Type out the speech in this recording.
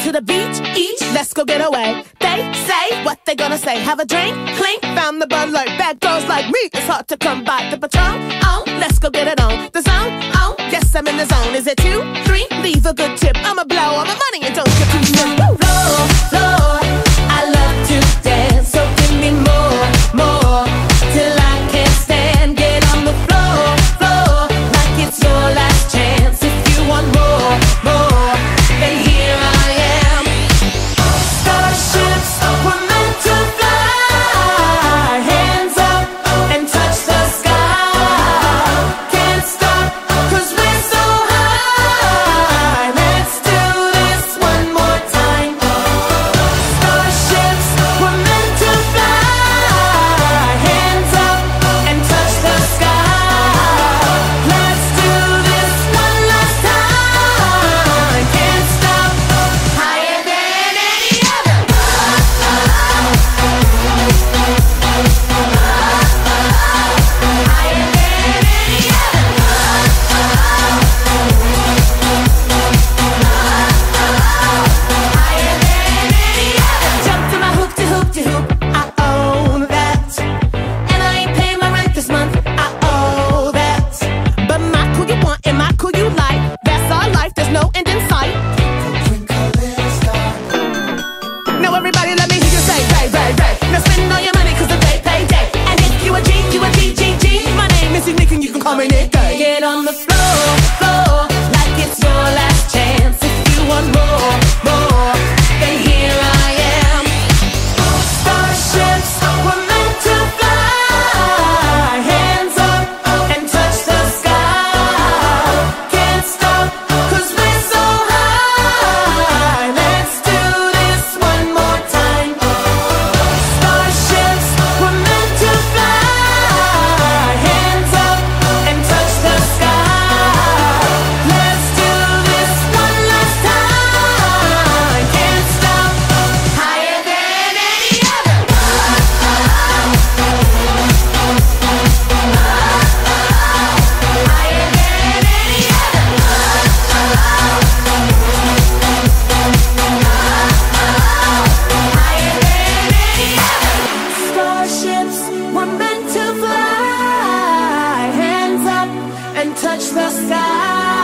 to the beach, each, let's go get away. They say what they gonna say. Have a drink, clink, found the Bud Light. Bad girls like me, it's hard to come by. The Patron, oh, let's go get it on. The zone, oh, yes, I'm in the zone. Is it 2, 3? Leave a good tip. I'ma blow all my money and don't get too stiff. Lord, Lord, I love to dance, so give me more, more, till I can't stand. Get on the floor, floor, like it's your last chance. If you want more, more, then here I am. Starships were meant to fly. Hands up and touch the sky. Can't stop, 'cause we're so high. Let's do this one more time. Starships were meant to fly. Hands up and touch the sky. Let's do this one last time. Can't stop, higher than any other. Higher than any other. Jump to my hoop to hoop to hoop. I own that. And I ain't paying my rent this month. I owe that. But my cool you want and my cool you like. That's our life, there's no end in sight. Now everybody let me hear you say, Ray, Ray, Ray. Now spend all your money 'cause the day payday. And if you a G, you a G, G, G. My name is Nick and you can call me Nick. Get on the floor, floor, like it's your last chance. If you want more, more, then here I am. Starships were meant to fly. Hands up and touch the sky. Can't stop, 'cause we're so high. Let's do this one more time. Starships were meant to fly. Hands up and touch the sky. Let's do this one last time. Can't stop, higher than any other. Higher than any other. Higher than any other. Starships were meant to fly. Hands up and touch the sky.